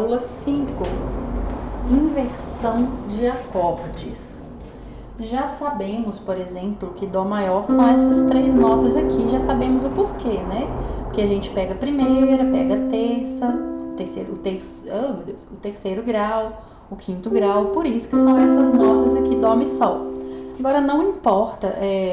Aula 5, inversão de acordes. Já sabemos, por exemplo, que Dó maior são essas três notas aqui, já sabemos o porquê, né? Porque a gente pega a primeira, pega a terça, o terceiro grau, o quinto grau, por isso que são essas notas aqui, Dó, Mi, Sol. Agora não importa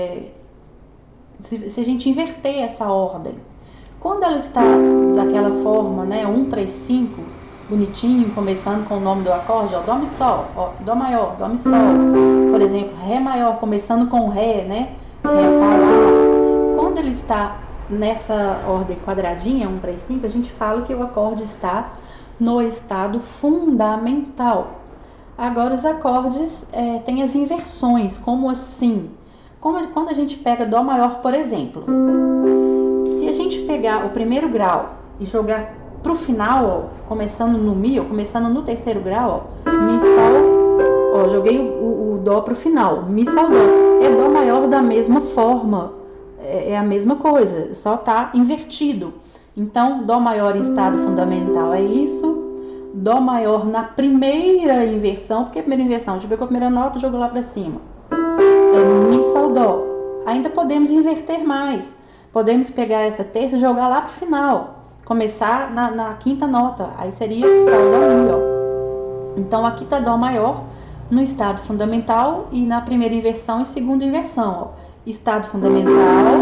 se a gente inverter essa ordem. Quando ela está daquela forma, né, 1, 3, 5, bonitinho, começando com o nome do acorde, ó, Dó, Mi, Sol, ó, Dó maior, Dó, Mi, Sol. Por exemplo, Ré maior, começando com Ré, né, Ré, Fá, Lá. Quando ele está nessa ordem quadradinha, 1, 3, 5, a gente fala que o acorde está no estado fundamental. Agora, os acordes têm as inversões, como assim? Como quando a gente pega Dó maior, por exemplo. Se a gente pegar o primeiro grau e jogar para o final, ó, começando no Mi, ou começando no terceiro grau, ó, Mi, Sol, ó, joguei o Dó para o final, Mi, Sol, Dó. É Dó maior da mesma forma, é a mesma coisa, só tá invertido. Então, Dó maior em estado fundamental é isso. Dó maior na primeira inversão, porque a primeira inversão, a gente pegou a primeira nota e jogou lá para cima. É Mi, Sol, Dó. Ainda podemos inverter mais. Podemos pegar essa terça e jogar lá para o final. Começar na quinta nota. Aí seria Sol, Dó, Mi, ó. Então aqui está Dó maior no estado fundamental e na primeira inversão e segunda inversão, ó. Estado fundamental,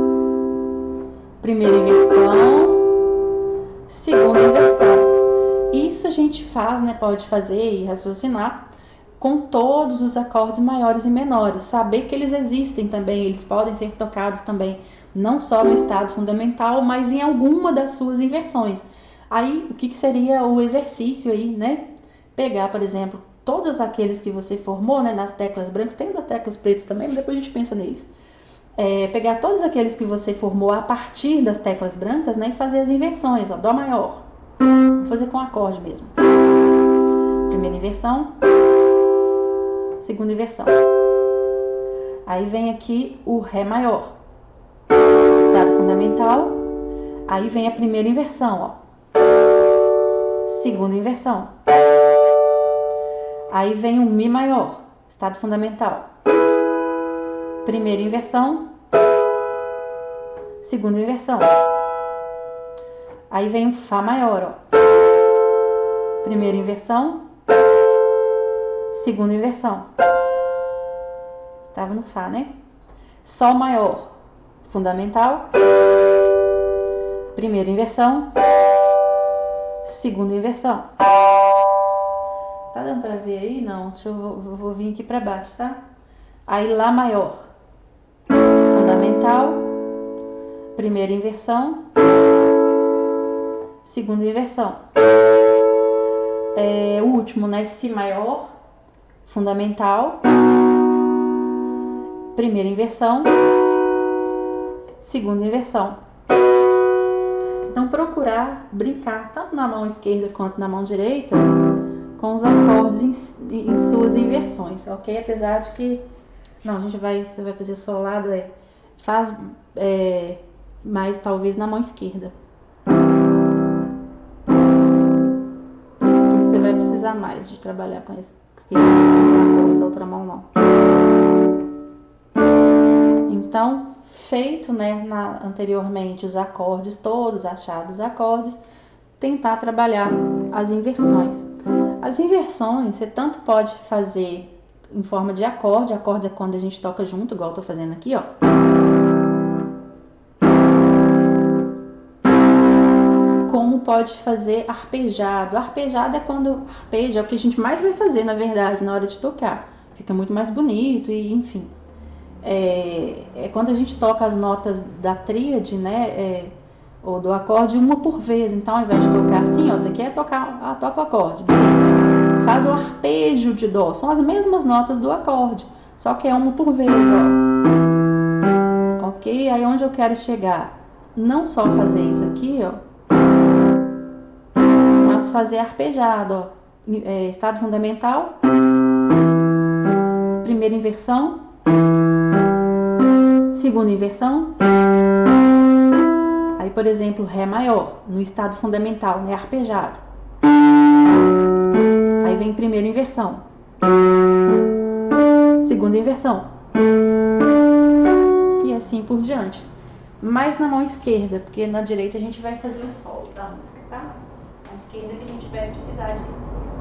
primeira inversão, segunda inversão. Isso a gente faz, né? Pode fazer e raciocinar com todos os acordes maiores e menores. Saber que eles existem também, eles podem ser tocados também, não só no estado fundamental, mas em alguma das suas inversões. Aí, o que seria o exercício aí, né? Pegar, por exemplo, todos aqueles que você formou, né, nas teclas brancas, tem das teclas pretas também, mas depois a gente pensa neles. Pegar todos aqueles que você formou a partir das teclas brancas, né, e fazer as inversões, ó, Dó maior. Vou fazer com acorde mesmo. Primeira inversão, segunda inversão. Aí vem aqui o Ré maior, estado fundamental. Aí vem a primeira inversão, ó, segunda inversão. Aí vem o Mi maior, estado fundamental, primeira inversão, segunda inversão. Aí vem o Fá maior, ó, primeira inversão, segunda inversão. Tava no Fá, né? Sol maior, fundamental, primeira inversão, segunda inversão. Tá dando pra ver aí? Não, vou vir aqui pra baixo, tá? Aí Lá maior, fundamental, primeira inversão, segunda inversão. O último, né? Si maior, fundamental, primeira inversão, segunda inversão. Então, procurar brincar tanto na mão esquerda quanto na mão direita com os acordes em suas inversões, ok? Apesar de que, não, você vai fazer solado, faz mais talvez na mão esquerda. Você vai precisar mais de trabalhar com esse esquerda, com a outra mão não. Então, feito, né, anteriormente os acordes, todos achados os acordes, tentar trabalhar as inversões. As inversões você tanto pode fazer em forma de acorde é quando a gente toca junto, igual eu tô fazendo aqui, ó. Como pode fazer arpejado. Arpejado é arpeja é o que a gente mais vai fazer, na verdade, na hora de tocar. Fica muito mais bonito e, enfim. É quando a gente toca as notas da tríade, né, ou do acorde uma por vez. Então, ao invés de tocar assim, ó, você quer tocar, toca o acorde, beleza. Faz o arpejo de Dó, são as mesmas notas do acorde, só que é uma por vez, ó. Ok? Aí onde eu quero chegar? Não só fazer isso aqui, ó, mas fazer arpejado, ó. Estado fundamental, primeira inversão, segunda inversão. Aí, por exemplo, Ré maior, no estado fundamental, né, arpejado. Aí vem primeira inversão, segunda inversão, e assim por diante. Mais na mão esquerda, porque na direita a gente vai fazer o solo da música, tá? Na esquerda que a gente vai precisar disso.